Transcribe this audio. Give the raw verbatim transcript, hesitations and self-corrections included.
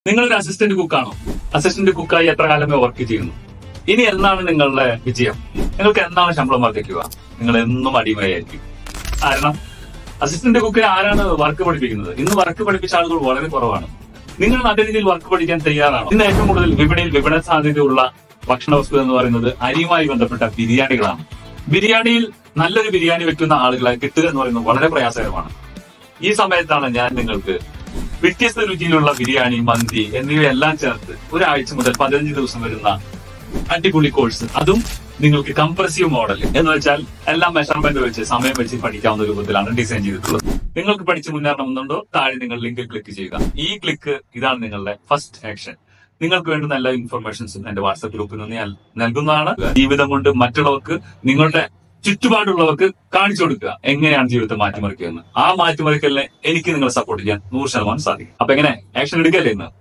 നിങ്ങളൊരു assistant കുക്കാണോ? Assistant കുക്കായി എത്ര കാലമേ വർക്ക് ചെയ്യുന്നു? ഇനി എന്നാണ് നിങ്ങളുടെ വിജയം? നിങ്ങൾക്ക് എന്നാണ് ശമ്പളം വർദ്ധിക്കുക? നിങ്ങൾ എന്നും അടിമയായിരിക്കും. കാരണം അസിസ്റ്റന്റ് കുക്കിന് ആരാണ് വർക്ക് പഠിപ്പിക്കുന്നത്? ഇന്ന് വർക്ക് പഠിപ്പിച്ച ആളുകൾ വളരെ കുറവാണ്. നിങ്ങൾ നല്ല രീതിയിൽ വർക്ക് പഠിക്കാൻ തയ്യാറാണോ? ഇന്ന് ഏറ്റവും കൂടുതൽ വിപണിയിൽ വിപണന സാധ്യതയുള്ള ഭക്ഷണ വസ്തു എന്ന് പറയുന്നത് അരിയുമായി ബന്ധപ്പെട്ട ബിരിയാണികളാണ്. ബിരിയാണിയിൽ നല്ലൊരു ബിരിയാണി വെക്കുന്ന ആളുകളെ കിട്ടുക എന്ന് പറയുന്നത് വളരെ പ്രയാസകരമാണ്. ഈ സമയത്താണ് ഞാൻ നിങ്ങൾക്ക് വ്യത്യസ്ത രുചിയിലുള്ള ബിരിയാണി, മന്തി എന്നിവയെല്ലാം ചേർത്ത് ഒരാഴ്ച മുതൽ പതിനഞ്ച് ദിവസം വരുന്ന അടിപൊളി കോഴ്സ്, അതും നിങ്ങൾക്ക് കംപ്രസീവ് മോഡൽ എന്ന് വെച്ചാൽ എല്ലാം മെഷർമെന്റ് വെച്ച് സമയം വെച്ച് പഠിക്കാവുന്ന രൂപത്തിലാണ് ഡിസൈൻ ചെയ്തിട്ടുള്ളത്. നിങ്ങൾക്ക് പഠിച്ച് മുന്നേറണമെന്നുണ്ടോ? താഴെ നിങ്ങൾ ലിങ്ക് ക്ലിക്ക് ചെയ്യുക. ഈ ക്ലിക്ക് ഇതാണ് നിങ്ങളുടെ ഫസ്റ്റ് ആക്ഷൻ. നിങ്ങൾക്ക് വേണ്ടുന്ന എല്ലാ ഇൻഫർമേഷൻസും എന്റെ വാട്സ്ആപ്പ് ഗ്രൂപ്പിൽ നിന്ന് ഞാൻ നൽകുന്നതാണ്. ജീവിതം കൊണ്ട് മറ്റുള്ളവർക്ക്, നിങ്ങളുടെ ചുറ്റുപാടുള്ളവർക്ക് കാണിച്ചു കൊടുക്കുക എങ്ങനെയാണ് ജീവിതത്തെ മാറ്റിമറിക്കുക എന്ന്. ആ മാറ്റിമറിക്കലിനെ എനിക്ക് നിങ്ങളെ സപ്പോർട്ട് ചെയ്യാൻ നൂറ് ശതമാനം സാധിക്കും. അപ്പൊ എങ്ങനെ ആക്ഷൻ എടുക്കല്ലേ ഇന്ന്?